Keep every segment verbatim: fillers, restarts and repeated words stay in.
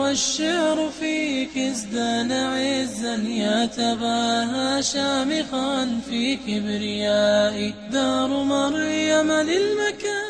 والشعر فيك ازدان عزا يتباهى شامخا في كبريائي دار مريم للمكان.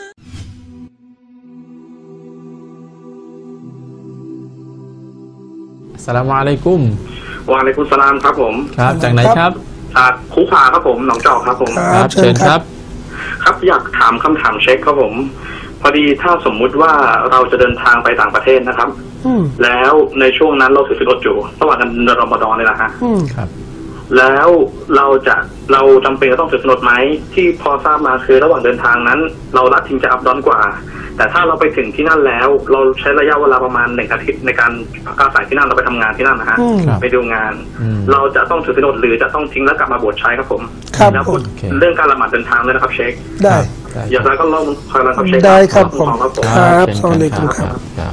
อัสสลามุอะลัยกุมวะอะลัยกุมสลามครับผมครับจากไหนครับจากคูคาครับผมหนองจอกครับผมครับเชิญครับครับอยากถามคำถามเช็คครับผมพอดีถ้าสมมุติว่าเราจะเดินทางไปต่างประเทศนะครับแล้วในช่วงนั้นเราถือศีลอดอยู่ระหว่างเดือนรอมฎอนเลยนะฮะครับแล้วเราจะเราจำเป็นจะต้องถือศีลอดไหมที่พอทราบมาคือระหว่างเดินทางนั้นเราละทิ้งจะอับดอนกว่าแต่ถ้าเราไปถึงที่นั่นแล้วเราใช้ระยะเวลาประมาณหนึ่งอาทิตย์ในการอาศัยที่นั่นเราไปทำงานที่นั่นนะฮะไปดูงานเราจะต้องถือศีลอดหรือจะต้องทิ้งแล้วกลับมาบวชใช้ครับผมแล้วพูดเรื่องการละหมาดเดินทางเลยนะครับเชคได้อย่างไรก็ลองคอยลองครับเชคได้ครับผมครับสวัสดีครับ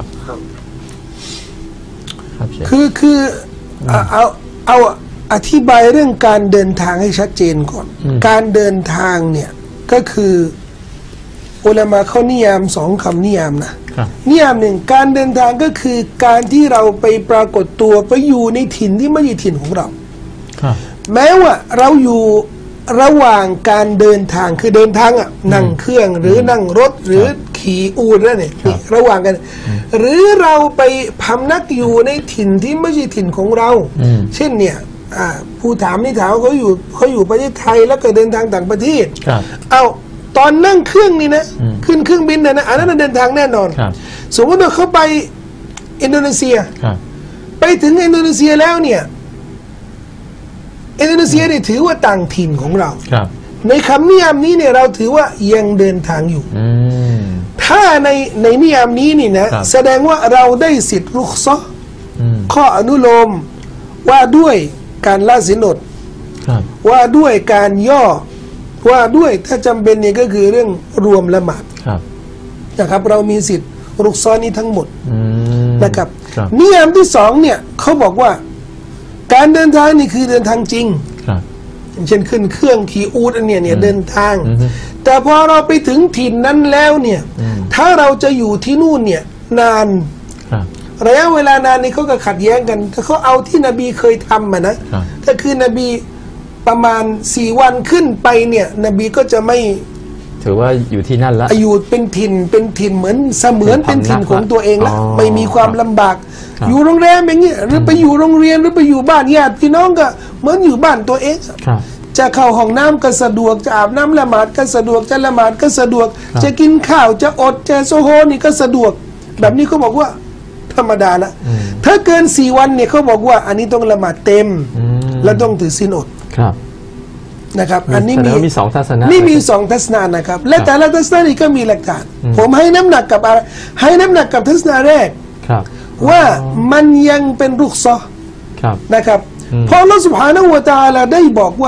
คือคือเอาเอาอธิบายเรื่องการเดินทางให้ชัดเจนก่อนการเดินทางเนี่ยก็คืออุลามะเขานิยามสองคำนิยามนะนิยามหนึ่งการเดินทางก็คือการที่เราไปปรากฏตัวไปอยู่ในถิ่นที่ไม่ใช่ถิ่นของเราแม้ว่าเราอยู่ระหว่างการเดินทางคือเดินทางอ่ะนั่งเครื่องหรือนั่งรถหรือขี่อูฐนั่นเองระหว่างกันหรือเราไปพำนักอยู่ในถิ่นที่ไม่ใช่ถิ่นของเราเช่นเนี่ยผู้ถามนี่ถามเขาอยู่เขาอยู่ประเทศไทยแล้วก็เดินทางต่างประเทศเอาตอนนั่งเครื่องนี่นะขึ้นเครื่องบินนะนะอันนั้นเดินทางแน่นอนสมมติว่าเขาไปอินโดนีเซียไปถึงอินโดนีเซียแล้วเนี่ยอินโดนีเซียเนี่ยถือว่าต่างถิ่นของเราในคำนิยามนี้เนี่ยเราถือว่ายังเดินทางอยู่ถ้าในในนิยามนี้นี่นะแสดงว่าเราได้สิทธิ์รุกซะข้ออนุโลมว่าด้วยการละศีลอดว่าด้วยการย่อว่าด้วยถ้าจำเป็นเนี่ยก็คือเรื่องรวมละหมาดนะครับเรามีสิทธิ์รุกซอนี้ทั้งหมดนะครับนิยามที่สองเนี่ยเขาบอกว่าการเดินทางนี่คือเดินทางจริงเช่นขึ้นเครื่องขี่อูฐอันเนี้ยเนี่ยเดินทางแต่พอเราไปถึงถิ่นนั้นแล้วเนี่ยถ้าเราจะอยู่ที่นู่นเนี่ยนานระยะเวลานานนี่เขาก็ขัดแย้งกันถ้าเขาเอาที่นบีเคยทำมานะก็คือนบีประมาณสี่วันขึ้นไปเนี่ยนบีก็จะไม่ถือว่าอยู่ที่นั่นละอยู่เป็นถิ่นเป็นถิ่นเหมือนเสมือนเป็นถิ่นของตัวเองละไม่มีความลำบากอยู่โรงแรมอย่างเงี้ยหรือไปอยู่โรงเรียนหรือไปอยู่บ้านญาติพี่น้องก็เหมือนอยู่บ้านตัวเองจะเข้าห้องน้ำก็สะดวกจะอาบน้ำละหมาดก็สะดวกจะละหมาดก็สะดวกจะกินข้าวจะอดจะโซโฮนี่ก็สะดวกแบบนี้เขาบอกว่าธรรมดาละถ้าเกินสี่วันเนี่ยเขาบอกว่าอันนี้ต้องละหมาดเต็มและต้องถือศีลอดนะครับอันนี้มีมีสองทัศนะนี่มีสองทัศนะนะครับและแต่ละทัศนะนี่ก็มีหลักฐานผมให้น้ำหนักกับอะไรให้น้ำหนักกับทัศนะแรกว่ามันยังเป็นรุกซอนะครับเพราะอัลลอฮฺซุบฮานะฮูวะตะอาลาได้บอกว่า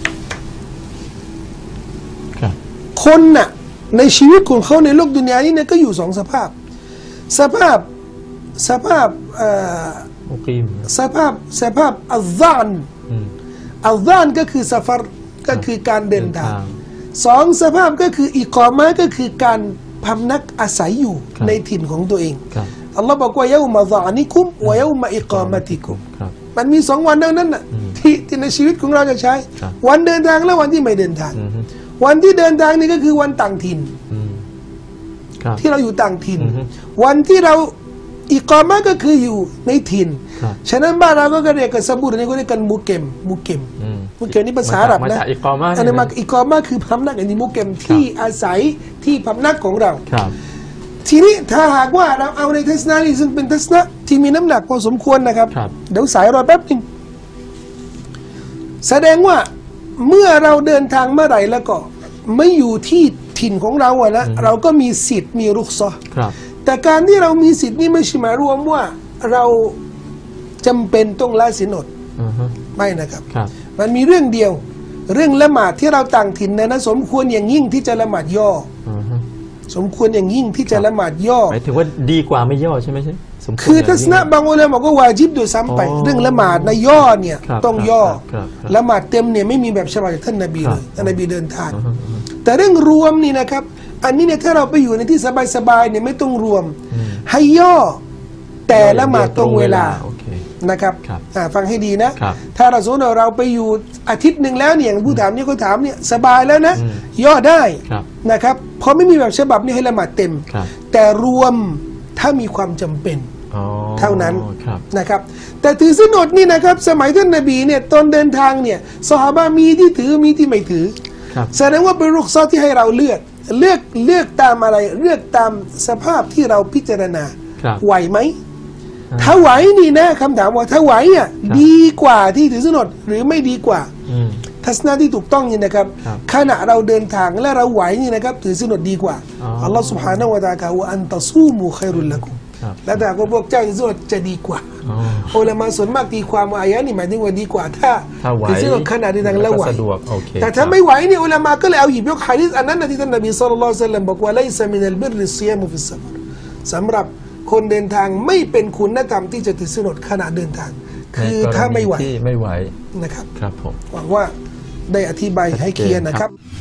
คนน่ะในชีวิตของเขาในโลกดุนยานี้เนี่ยก็อยู่สองสภาพสภาพสภาพสภาพสภาพอัลซานอัลซานก็คือซาฟารก็คือการเดินทางสองสภาพก็คืออิกอมะก็คือการพำนักอาศัยอยู่ในถิ่นของตัวเองอัลลอฮ์บอกว่าเยามาซานิคุมวะเยามาอิกอมะติคุมมันมีสองวันเท่านั้นน่ะที่ที่ในชีวิตของเราจะใช้วันเดินทางและวันที่ไม่เดินทางวันที่เดินทางนี่ก็คือวันต่างถิ่นที่เราอยู่ต่างถิ่นวันที่เราอิกอมะก็คืออยู่ในถิ่นฉะนั้นบ้านเราก็เรียกกันสบู่นี่ก็เรียกกันมุเกมมุเกมมุเกมนี่ภาษาอาหรับนะอันนี้มาอิกอมะคือพำนักอันนี้มุเกมที่อาศัยที่พำนักของเราทีนี้ถ้าหากว่าเราเอาในทัศนะนี้ซึ่งเป็นทัศนะที่มีน้ำหนักพอสมควรนะครับเดี๋ยวสายรอแป๊บนึงแสดงว่าเมื่อเราเดินทางเมื่อไหร่แล้วก็ไม่อยู่ที่ถิ่นของเราอะนะเราก็มีสิทธิ์มีรุกซอแต่การที่เรามีสิทธิ์นี่ไม่ใช่หมายรวมว่าเราจำเป็นต้องละศีลอดไม่นะครับมันมีเรื่องเดียวเรื่องละหมาดที่เราต่างถิ่นนะนะสมควรอย่างยิ่งที่จะละหมาดย่อสมควรอย่างยิ่งที่จะละหมาดย่อหมายถึงว่าดีกว่าไม่ย่อใช่ไหมใช่คือทัศนะบางอุลามะบอกว่าวาญิบโดยซ้ำไปเรื่องละหมาดในย่อเนี่ยต้องย่อละหมาดเต็มเนี่ยไม่มีแบบฉบับจากท่านนบีเลยท่านนบีเดินทางแต่เรื่องรวมนี่นะครับอันนี้เนี่ยถ้าเราไปอยู่ในที่สบายๆเนี่ยไม่ต้องรวมให้ย่อแต่ละหมาดตรงเวลาโอเคนะครับครับอ่าฟังให้ดีนะครับ ถ้าเราสมมติว่าเราไปอยู่อาทิตย์หนึ่งแล้วเนี่ยอย่างผู้ถามนี่เขาถามเนี่ยสบายแล้วนะอืมย่อได้ครับนะครับเพราะไม่มีแบบฉบับนี่ให้ละหมาดเต็มครับแต่รวมถ้ามีความจำเป็นอ๋อเท่านั้นครับนะครับแต่ถือศีลอดนี่นะครับสมัยท่านนบีเนี่ยตอนเดินทางเนี่ยซอฮาบะห์มีที่ถือมีที่ไม่ถือครับแสดงว่าเป็นรุกซอที่ให้เราเลือกเลือกเลือกตามอะไรเลือกตามสภาพที่เราพิจารณาครับไหวไหมอ่าถ้าไหวนี่นะคำถามว่าถ้าไหวอ่ะครับดีกว่าที่ถือศีลอดหรือไม่ดีกว่าอืมทัศนะที่ถูกต้องนี่นะครับครับขณะเราเดินทางและเราไหวนี่นะครับถือศีลอดดีกว่าอ๋ออัอัลลอฮฺ سبحانه และ تعالى ว่าอันตะซูมูค็อยรุลละกุมครับและแต่ก็พวกเจ้าถือศีลอดจะดีกว่าอ๋ออุลามะส่วนมากตีความว่าอายะนี่หมายถึงว่าดีกว่า ถ้าถ้าไหวถือศีลอดขณะเดินทางแล้วไหวก็สะดวกโอเคแต่ถ้าไม่ไหวนี่อุลามะก็เลยเอาหยิบยกหะดีษอันนั้นนะที่ท่านนบีศ็อลลัลลอฮุอะลัยฮิวะซัลลัมบอกว่าไลซะมินัลบิรริศซิยามุฟิสซัฟรสำหรับคนเดินทางไม่เป็นคุณธรรมที่จะถือศีลอดขณะเดินทาง คือในกรณีถ้าไม่ไหวที่ไม่ไหวนะครับครับผมหวังว่าได้อธิบายให้เคลียร์นะครับ